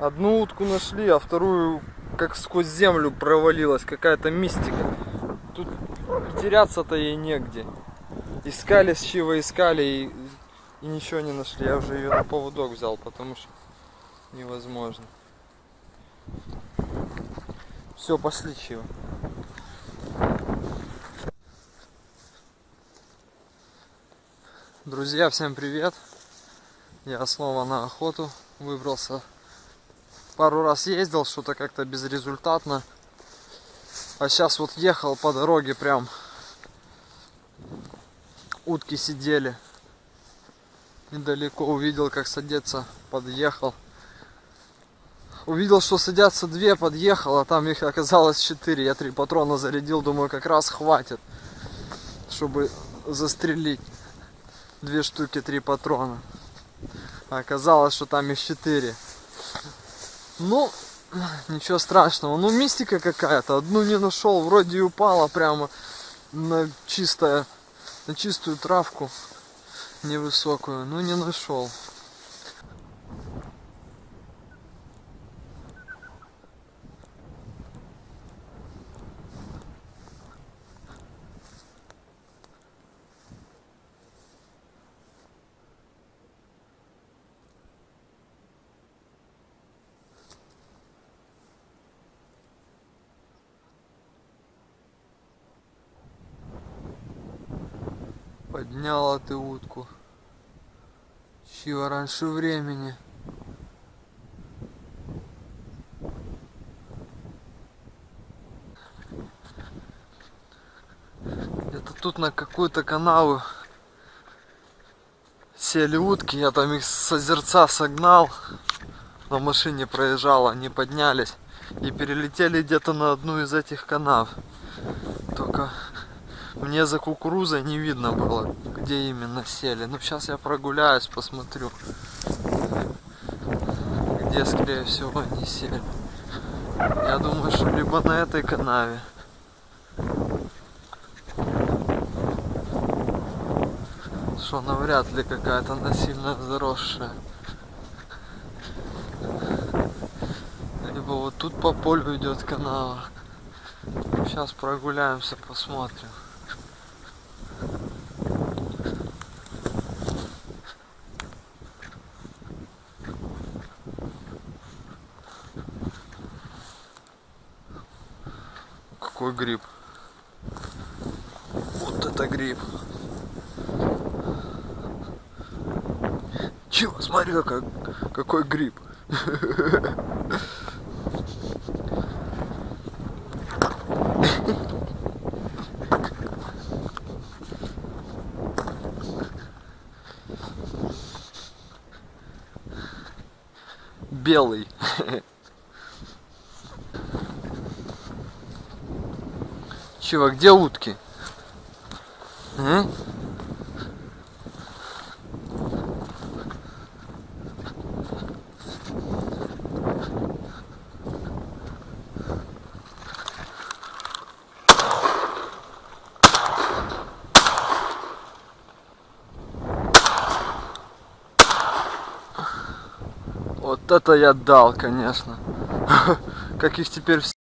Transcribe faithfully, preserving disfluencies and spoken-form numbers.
Одну утку нашли, а вторую как сквозь землю провалилась. Какая-то мистика. Тут теряться-то ей негде. Искали, с чего искали, и, и ничего не нашли. Я уже ее на поводок взял, потому что невозможно. Все, пошли, чего. Друзья, всем привет! Я снова на охоту выбрался. Пару раз ездил, что-то как-то безрезультатно. А сейчас вот ехал по дороге, прям утки сидели. Недалеко увидел, как садятся, подъехал. Увидел, что садятся две, подъехал, а там их оказалось четыре. Я три патрона зарядил, думаю, как раз хватит, чтобы застрелить. Две штуки, три патрона. А оказалось, что там их четыре. Ну, ничего страшного. Ну, мистика какая-то. Одну не нашел, вроде и упала прямо на чистое, на чистую травку невысокую. Ну, не нашел. Подняла ты утку. Чего раньше времени. Это тут на какую-то канаву сели утки. Я там их с озерца согнал. На машине проезжал, они поднялись и перелетели где-то на одну из этих канав. Только мне за кукурузой не видно было, где именно сели. Ну, сейчас я прогуляюсь, посмотрю, где, скорее всего, они сели. Я думаю, что либо на этой канаве. Что навряд ли какая-то она сильно заросшая. Либо вот тут по полю идет канава. Сейчас прогуляемся, посмотрим. Какой гриб? Вот это гриб. Чего? Смотри, как, какой гриб. Белый. Чего, где утки? А? Вот это я дал, конечно. Как их теперь